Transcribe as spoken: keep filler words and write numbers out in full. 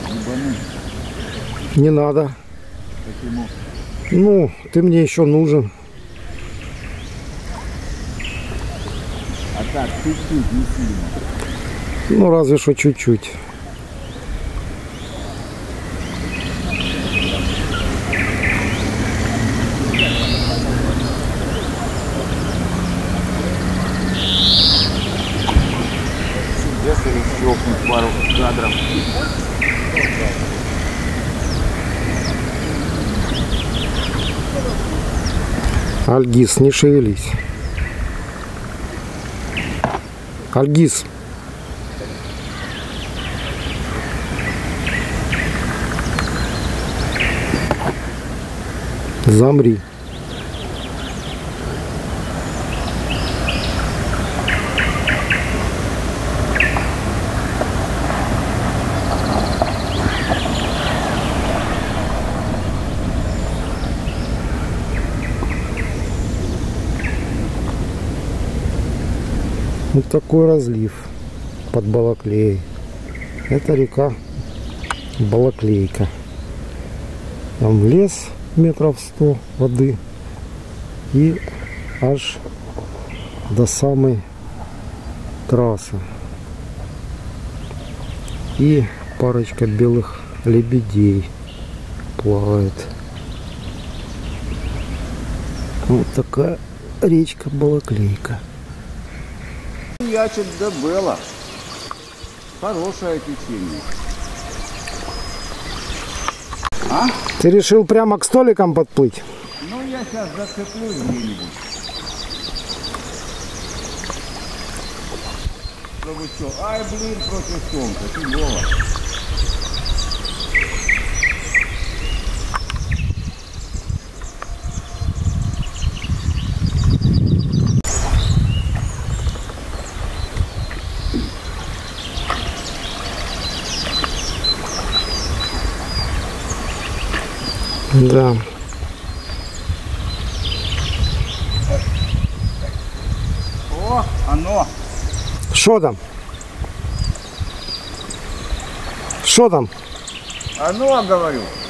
Не надо. Почему? Ну, ты мне еще нужен. А так, чуть-чуть, не сильно. Ну, разве что чуть-чуть. Если щелкнуть пару кадров. Альгиз, не шевелись. Альгиз. Замри. Вот такой разлив под Балаклеей. Это река Балаклейка. Там лес метров сто воды и аж до самой трассы. И парочка белых лебедей плавает. Вот такая речка Балаклейка. Ячек до Бела. Хорошее течение. А? Ты решил прямо к столикам подплыть? Ну, я сейчас зацеплюсь где-нибудь. Чтобы что? Ай, блин, против солнца. Фигово. Да. О, оно. Что там? Что там? Оно, говорю.